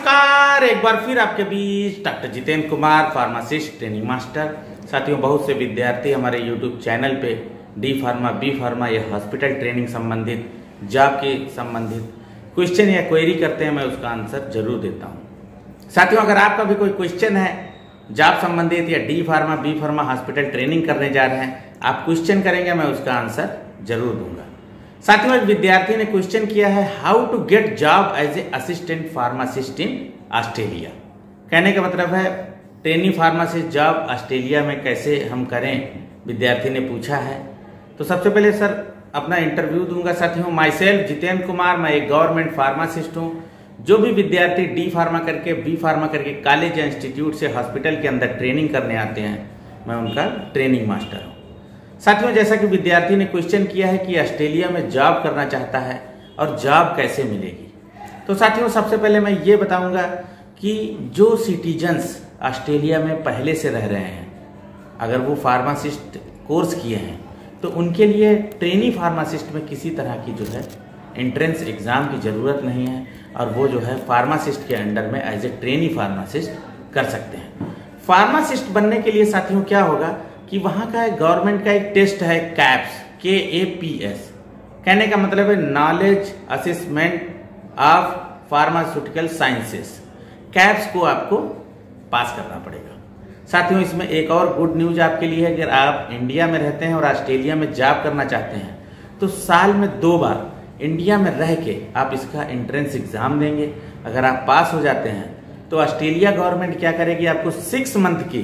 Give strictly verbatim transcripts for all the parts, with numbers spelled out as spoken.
नमस्कार, एक बार फिर आपके बीच doctor Jitendra Kumar, pharmacist, training master. साथियों, बहुत से विद्यार्थी हमारे यूट्यूब चैनल पे डी फार्मा, बी फार्मा या हॉस्पिटल ट्रेनिंग संबंधित, जॉब के संबंधित क्वेश्चन या क्वेरी करते हैं, मैं उसका आंसर जरूर देता हूँ। साथियों, अगर आपका भी कोई क्वेश्चन है जॉब संबंधित या D pharma, B pharma, hospital training करने जा रहे हैं, आप क्वेश्चन करेंगे, मैं उसका आंसर जरूर दूंगा। साथियों, एक विद्यार्थी ने क्वेश्चन किया है, how to get job as a assistant pharmacist in Australia. कहने का मतलब है ट्रेनी फार्मासिस्ट जॉब ऑस्ट्रेलिया में कैसे हम करें, विद्यार्थी ने पूछा है। तो सबसे पहले सर अपना इंटरव्यू दूंगा। साथियों, माई सेल्फ जितेंद्र कुमार, मैं एक गवर्नमेंट फार्मासिस्ट हूँ। जो भी विद्यार्थी डी फार्मा करके, बी फार्मा करके कॉलेज या इंस्टीट्यूट से हॉस्पिटल के अंदर ट्रेनिंग करने आते हैं, मैं उनका ट्रेनिंग मास्टर हूँ। साथियों, जैसा कि विद्यार्थी ने क्वेश्चन किया है कि ऑस्ट्रेलिया में जॉब करना चाहता है और जॉब कैसे मिलेगी, तो साथियों सबसे पहले मैं ये बताऊंगा कि जो सिटीजन्स ऑस्ट्रेलिया में पहले से रह रहे हैं, अगर वो फार्मासिस्ट कोर्स किए हैं, तो उनके लिए ट्रेनी फार्मासिस्ट में किसी तरह की जो है एंट्रेंस एग्जाम की ज़रूरत नहीं है और वो जो है फार्मासिस्ट के अंडर में एज ए ट्रेनी फार्मासिस्ट कर सकते हैं। फार्मासिस्ट बनने के लिए साथियों क्या होगा कि वहाँ का एक गवर्नमेंट का एक टेस्ट है, कैप्स, के ए पी एस। कहने का मतलब है knowledge assessment of pharmaceutical sciences. KAPS को आपको पास करना पड़ेगा। साथियों, इसमें एक और गुड न्यूज आपके लिए है, अगर आप इंडिया में रहते हैं और ऑस्ट्रेलिया में जॉब करना चाहते हैं, तो साल में दो बार इंडिया में रह के आप इसका एंट्रेंस एग्जाम देंगे। अगर आप पास हो जाते हैं तो ऑस्ट्रेलिया गवर्नमेंट क्या करेगी, आपको सिक्स मंथ की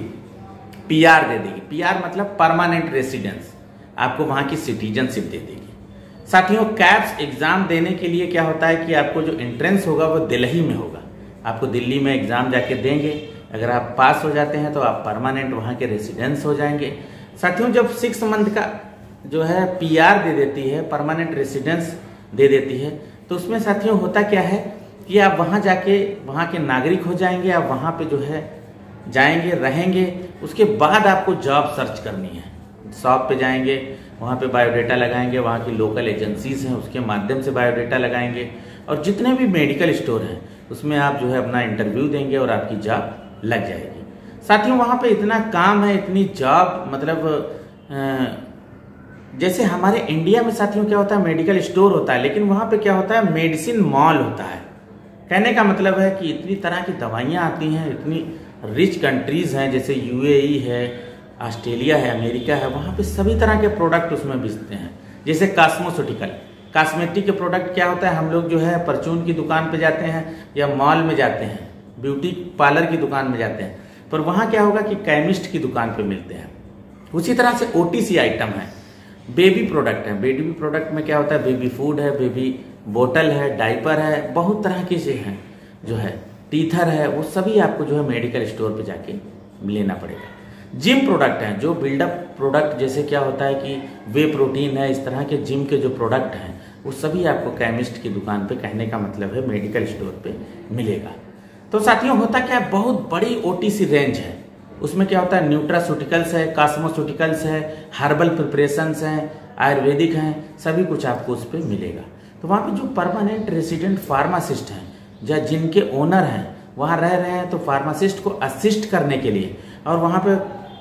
पी आर दे देगी। पी आर मतलब परमानेंट रेसिडेंस, आपको वहां की सिटीजनशिप दे देगी। साथियों, कैप्स एग्जाम देने के लिए क्या होता है कि आपको जो एंट्रेंस होगा वो दिल्ली में होगा। आपको दिल्ली में एग्जाम जाके देंगे। अगर आप पास हो जाते हैं तो आप परमानेंट वहां के रेसिडेंस हो जाएंगे। साथियों, जब सिक्स मंथ का जो है पी आर दे देती है, परमानेंट रेसिडेंस दे देती है, तो उसमें साथियों होता क्या है कि आप वहां जाके वहां के नागरिक हो जाएंगे। आप वहां पे जो है जाएंगे, रहेंगे। उसके बाद आपको जॉब सर्च करनी है। शॉप पे जाएंगे, वहाँ पे बायोडेटा लगाएंगे, वहाँ की लोकल एजेंसीज हैं उसके माध्यम से बायोडेटा लगाएंगे, और जितने भी मेडिकल स्टोर हैं उसमें आप जो है अपना इंटरव्यू देंगे और आपकी जॉब लग जाएगी। साथियों, वहाँ पे इतना काम है, इतनी जॉब, मतलब जैसे हमारे इंडिया में साथियों क्या होता है, मेडिकल स्टोर होता है, लेकिन वहाँ पे क्या होता है, मेडिसिन मॉल होता है। कहने का मतलब है कि इतनी तरह की दवाइयाँ आती हैं, इतनी रिच कंट्रीज हैं, जैसे यू ए ई है, ऑस्ट्रेलिया है, अमेरिका है, वहाँ पे सभी तरह के प्रोडक्ट उसमें बेचते हैं। जैसे कॉस्मोस्यूटिकल, कॉस्मेटिक के प्रोडक्ट क्या होता है, हम लोग जो है परचून की दुकान पे जाते हैं या मॉल में जाते हैं, ब्यूटी पार्लर की दुकान में जाते हैं, पर वहाँ क्या होगा कि केमिस्ट की दुकान पे मिलते हैं। उसी तरह से ओ टी सी आइटम है, बेबी प्रोडक्ट है। बेबी प्रोडक्ट में क्या होता है, बेबी फूड है, बेबी बोतल है, डाइपर है, बहुत तरह की चीजें हैं, जो है टीथर है, वो सभी आपको जो है मेडिकल स्टोर पे जाके लेना पड़ेगा। जिम प्रोडक्ट हैं, जो बिल्डअप प्रोडक्ट, जैसे क्या होता है कि वे प्रोटीन है, इस तरह के जिम के जो प्रोडक्ट हैं वो सभी आपको केमिस्ट की दुकान पे, कहने का मतलब है मेडिकल स्टोर पे मिलेगा। तो साथियों, होता क्या है, बहुत बड़ी ओ टी सी रेंज है। उसमें क्या होता है, न्यूट्रास्यूटिकल्स है, कॉस्मोस्यूटिकल्स है, हर्बल प्रिपरेशंस हैं, आयुर्वेदिक हैं, सभी कुछ आपको उस पर मिलेगा। तो वहाँ पे जो परमानेंट रेसिडेंट फार्मासिस्ट हैं या जिनके ओनर हैं वहाँ रह रहे हैं, तो फार्मासिस्ट को असिस्ट करने के लिए और वहाँ पे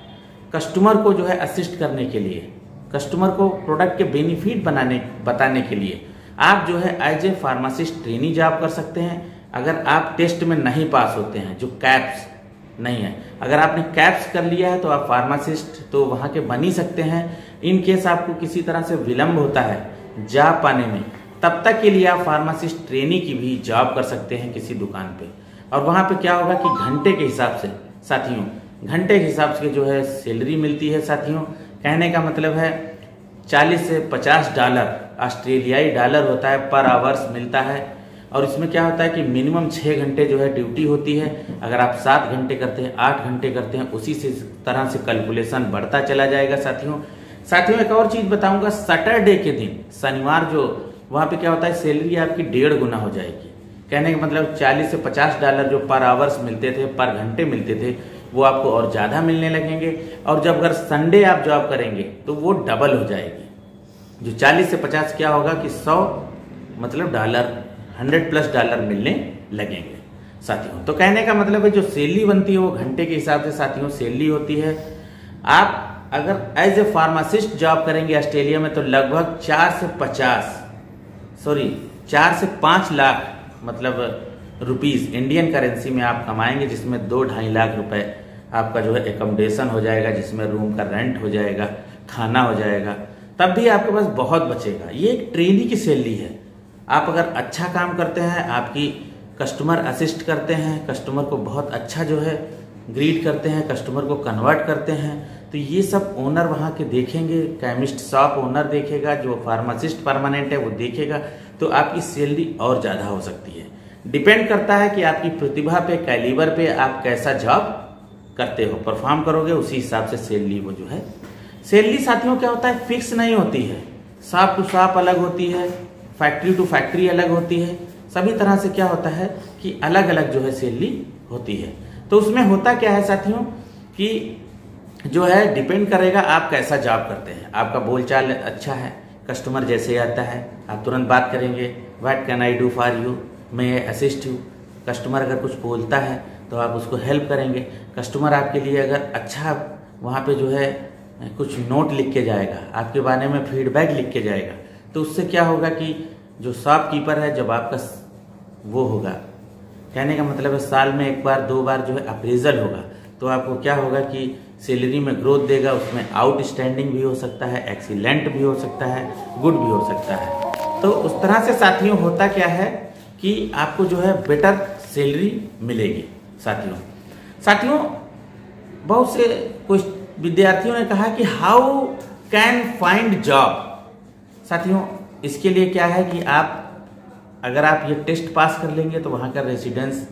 कस्टमर को जो है असिस्ट करने के लिए, कस्टमर को प्रोडक्ट के बेनिफिट बनाने बताने के लिए आप जो है as a pharmacist trainee job कर सकते हैं। अगर आप टेस्ट में नहीं पास होते हैं, जो कैप्स नहीं है, अगर आपने कैप्स कर लिया है तो आप फार्मासिस्ट तो वहाँ के बन ही सकते हैं। इन केस आपको किसी तरह से विलम्ब होता है जॉब पाने में, तब तक के लिए आप फार्मासिस्ट ट्रेनी की भी जॉब कर सकते हैं किसी दुकान पे। और वहाँ पे क्या होगा कि घंटे के हिसाब से, साथियों घंटे के हिसाब से जो है सैलरी मिलती है। साथियों, कहने का मतलब है चालीस से पचास डॉलर ऑस्ट्रेलियाई डॉलर होता है पर आवर्स मिलता है। और इसमें क्या होता है कि मिनिमम छः घंटे जो है ड्यूटी होती है। अगर आप सात घंटे करते हैं, आठ घंटे करते हैं, उसी से तरह से कैलकुलेशन बढ़ता चला जाएगा। साथियों साथियों एक और चीज़ बताऊंगा, सैटरडे के दिन, शनिवार, जो वहाँ पे क्या होता है, सैलरी आपकी डेढ़ गुना हो जाएगी। कहने का मतलब चालीस से पचास डॉलर जो पर आवर्स मिलते थे, पर घंटे मिलते थे, वो आपको और ज़्यादा मिलने लगेंगे। और जब अगर संडे आप जॉब करेंगे तो वो डबल हो जाएगी। जो चालीस से पचास क्या होगा कि सौ मतलब डॉलर, हंड्रेड प्लस डॉलर मिलने लगेंगे। साथियों। तो कहने का मतलब है जो सैलरी बनती है वो घंटे के हिसाब से साथियों सैलरी होती है। आप अगर एज ए फार्मासिस्ट जॉब करेंगे ऑस्ट्रेलिया में तो लगभग चार से पचास सॉरी चार से पाँच लाख मतलब रुपीस इंडियन करेंसी में आप कमाएंगे, जिसमें दो ढाई लाख रुपए आपका जो है एकोमोडेशन हो जाएगा, जिसमें रूम का रेंट हो जाएगा, खाना हो जाएगा, तब भी आपके पास बहुत बचेगा। ये एक ट्रेनी की सैलरी है। आप अगर अच्छा काम करते हैं, आपकी कस्टमर असिस्ट करते हैं, कस्टमर को बहुत अच्छा जो है ग्रीट करते हैं, कस्टमर को कन्वर्ट करते हैं, तो ये सब ओनर वहाँ के देखेंगे, केमिस्ट शॉप ओनर देखेगा, जो फार्मासिस्ट परमानेंट है वो देखेगा, तो आपकी सैलरी और ज़्यादा हो सकती है। डिपेंड करता है कि आपकी प्रतिभा पे, कैलिबर पे आप कैसा जॉब करते हो, परफॉर्म करोगे उसी हिसाब से सैलरी वो जो है। सैलरी साथियों क्या होता है, फिक्स नहीं होती है, शॉप टू शॉप अलग होती है, फैक्ट्री टू फैक्ट्री अलग होती है, सभी तरह से क्या होता है कि अलग अलग जो है सैलरी होती है। तो उसमें होता क्या है साथियों कि जो है डिपेंड करेगा आप कैसा जॉब करते हैं। आपका बोलचाल अच्छा है, कस्टमर जैसे आता है आप तुरंत बात करेंगे, what can I do for you, मैं असिस्ट यू। कस्टमर अगर कुछ बोलता है तो आप उसको हेल्प करेंगे। कस्टमर आपके लिए अगर अच्छा वहाँ पे जो है कुछ नोट लिख के जाएगा, आपके बारे में फीडबैक लिख के जाएगा, तो उससे क्या होगा कि जो शॉपकीपर है, जब आपका वो होगा, कहने का मतलब है साल में एक बार दो बार जो है अप्रेजल होगा, तो आपको क्या होगा कि सैलरी में ग्रोथ देगा। उसमें आउटस्टैंडिंग भी हो सकता है, एक्सीलेंट भी हो सकता है, गुड भी हो सकता है। तो उस तरह से साथियों होता क्या है कि आपको जो है बेटर सैलरी मिलेगी साथियों। साथियों बहुत से कुछ विद्यार्थियों ने कहा कि हाउ कैन फाइंड जॉब। साथियों इसके लिए क्या है कि आप अगर आप ये टेस्ट पास कर लेंगे तो वहाँ का रेसिडेंस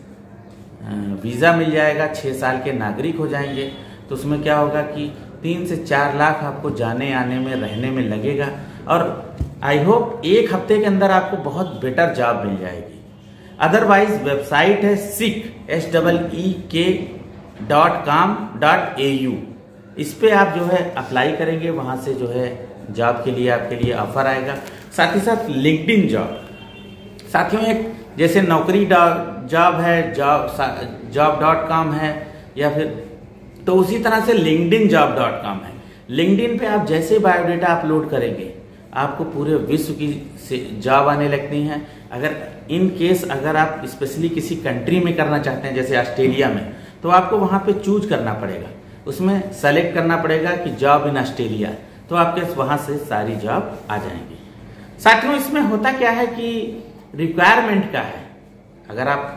वीज़ा मिल जाएगा, छः साल के नागरिक हो जाएंगे। तो उसमें क्या होगा कि तीन से चार लाख आपको जाने आने में रहने में लगेगा, और आई होप एक हफ्ते के अंदर आपको बहुत बेटर जॉब मिल जाएगी। अदरवाइज वेबसाइट है सिक S double E K dot com dot A U, इस पे आप जो है अप्लाई करेंगे, वहाँ से जो है जॉब के लिए आपके लिए ऑफर आएगा। साथ ही साथ लिंक्डइन जॉब साथियों, एक जैसे नौकरी जॉब है, जॉब जॉब डॉट कॉम है, या फिर तो उसी तरह से लिंक्डइन जॉब डॉट कॉम है। लिंक्डइन पे आप जैसे बायोडेटा अपलोड करेंगे आपको पूरे विश्व की जॉब आने लगती हैं। अगर इन केस अगर आप स्पेशली किसी कंट्री में करना चाहते हैं जैसे ऑस्ट्रेलिया में, तो आपको वहाँ पे चूज करना पड़ेगा, उसमें सेलेक्ट करना पड़ेगा कि जॉब इन ऑस्ट्रेलिया, तो आपके वहाँ से सारी जॉब आ जाएंगी। साथियों इसमें होता क्या है कि रिक्वायरमेंट का है, अगर आप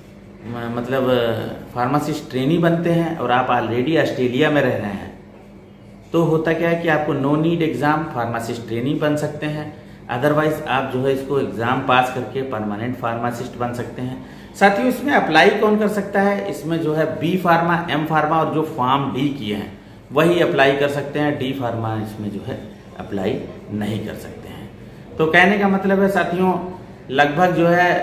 मतलब फार्मासिस्ट ट्रेनी बनते हैं और आप ऑलरेडी ऑस्ट्रेलिया में रह रहे हैं, तो होता क्या है कि आपको no need exam pharmacist trainee बन सकते हैं। अदरवाइज आप जो है इसको एग्जाम पास करके परमानेंट फार्मासिस्ट बन सकते हैं। साथियों इसमें अप्लाई कौन कर सकता है, इसमें जो है बी फार्मा, एम फार्मा और जो फॉर्म डी किए हैं वही अप्लाई कर सकते हैं। डी फार्मा इसमें जो है अप्लाई नहीं कर सकते हैं। तो कहने का मतलब है साथियों लगभग जो है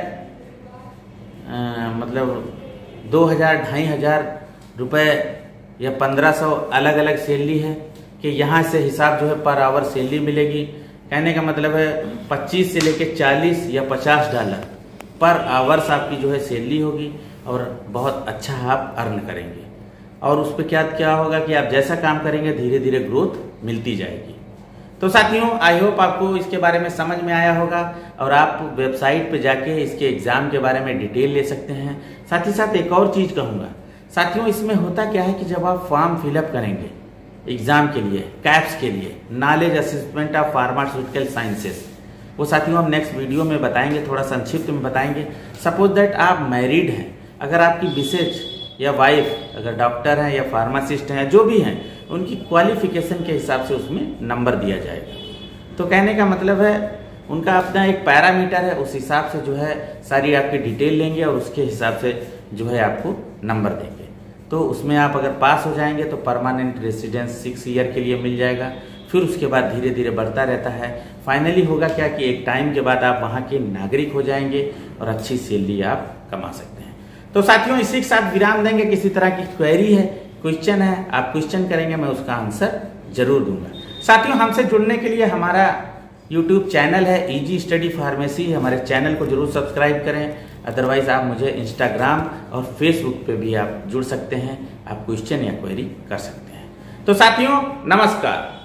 आ, मतलब दो हजार ढाई हजार रुपये या पंद्रह सौ अलग अलग सैलरी है कि यहाँ से हिसाब जो है पर आवर सैलरी मिलेगी। कहने का मतलब है पच्चीस से लेके चालीस या पचास डॉलर पर आवर्स आपकी जो है सैलरी होगी, और बहुत अच्छा आप अर्न करेंगे। और उस पर क्या क्या होगा कि आप जैसा काम करेंगे धीरे धीरे ग्रोथ मिलती जाएगी। तो साथियों आई होप आपको इसके बारे में समझ में आया होगा, और आप वेबसाइट पे जाके इसके एग्जाम के बारे में डिटेल ले सकते हैं। साथ ही साथ एक और चीज कहूँगा साथियों, इसमें होता क्या है कि जब आप फॉर्म फिलअप करेंगे एग्जाम के लिए, कैप्स के लिए, knowledge assessment of pharmaceutical sciences, वो साथियों हम नेक्स्ट वीडियो में बताएंगे, थोड़ा संक्षिप्त में बताएंगे। सपोज दैट आप मैरिड हैं, अगर आपकी मिसेज या वाइफ अगर डॉक्टर हैं या फार्मासिस्ट हैं, जो भी हैं, उनकी क्वालिफिकेशन के हिसाब से उसमें नंबर दिया जाएगा। तो कहने का मतलब है उनका अपना एक पैरामीटर है, उस हिसाब से जो है सारी आपकी डिटेल लेंगे और उसके हिसाब से जो है आपको नंबर देंगे। तो उसमें आप अगर पास हो जाएंगे तो परमानेंट रेसिडेंस सिक्स ईयर के लिए मिल जाएगा। फिर उसके बाद धीरे धीरे बढ़ता रहता है। फाइनली होगा क्या कि एक टाइम के बाद आप वहाँ के नागरिक हो जाएंगे और अच्छी सैलरी आप कमा सकते हैं। तो साथियों इसी के साथ विराम देंगे। किसी तरह की क्वेरी है, क्वेश्चन है, आप क्वेश्चन करेंगे, मैं उसका आंसर जरूर दूंगा। साथियों हमसे जुड़ने के लिए हमारा यूट्यूब चैनल है इजी स्टडी फार्मेसी, हमारे चैनल को जरूर सब्सक्राइब करें। अदरवाइज आप मुझे इंस्टाग्राम और फेसबुक पे भी आप जुड़ सकते हैं, आप क्वेश्चन या क्वेरी कर सकते हैं। तो साथियों नमस्कार।